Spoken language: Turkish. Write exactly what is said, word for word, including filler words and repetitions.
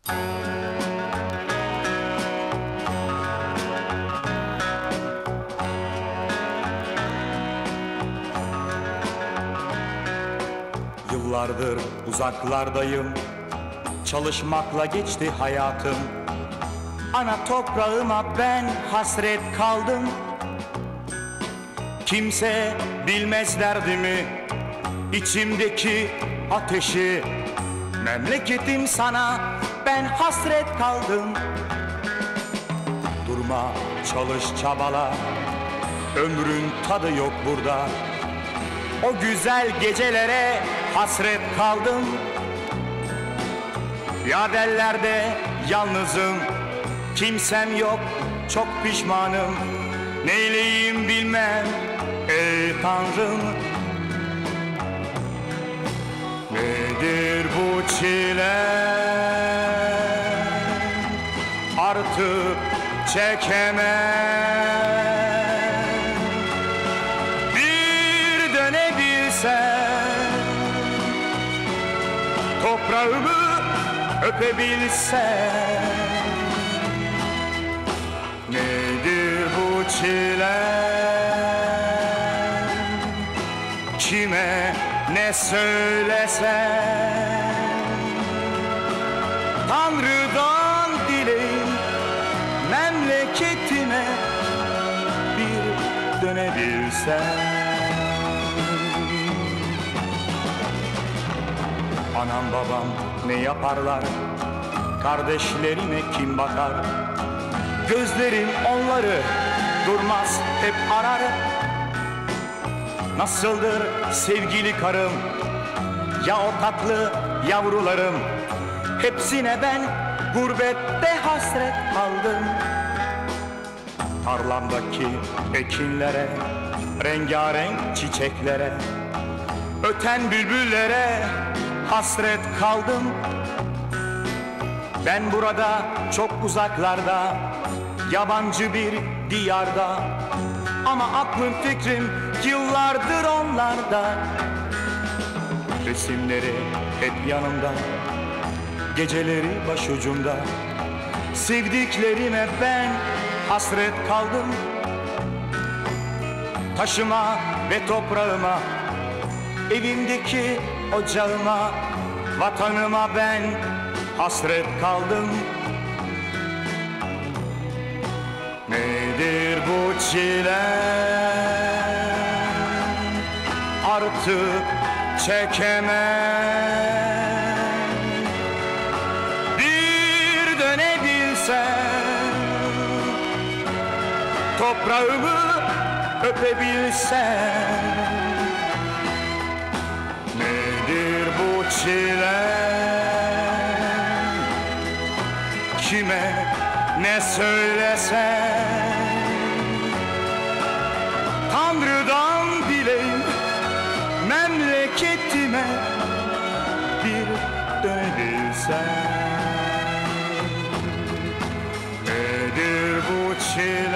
Yıllardır uzaklardayım, çalışmakla geçti hayatım. Ana toprağıma ben hasret kaldım. Kimse bilmez derdimi, içimdeki ateşi. Memleketim sana ben hasret kaldım. Durma, çalış, çabala, ömrün tadı yok burada. O güzel gecelere hasret kaldım. Yadellerde yalnızım, kimsem yok, çok pişmanım. Neyleyim bilmem ey Tanrım. Nedir bu çile, artık çekemem. Bir dönebilsem, toprağımı öpebilsem. Nedir bu çile, kime ne söylesem. Tanrı'dan dileğim memleketime bir dönebilsem. Anam babam ne yaparlar, kardeşlerime kim bakar? Gözlerim onları durmaz hep arar. Nasıldır sevgili karım, ya o tatlı yavrularım? Hepsine ben gurbette hasret kaldım. Tarlamdaki ekinlere, rengarenk çiçeklere, öten bülbüllere hasret kaldım. Ben burada çok uzaklarda, yabancı bir diyarda, ama aklım fikrim yıllardır onlarda. Resimleri hep yanımda, geceleri başucumda. Sevdiklerime ben hasret kaldım. Taşıma ve toprağıma, evimdeki ocağıma, vatanıma ben hasret kaldım. Nedir bu çile, artık çekemem. Bir dönebilsem, toprağımı öpebilsem. Nedir bu çile, kime ne söylesem. Tanrı'dan dileğim memleketime bir dönebilsem. Nedir bu çile,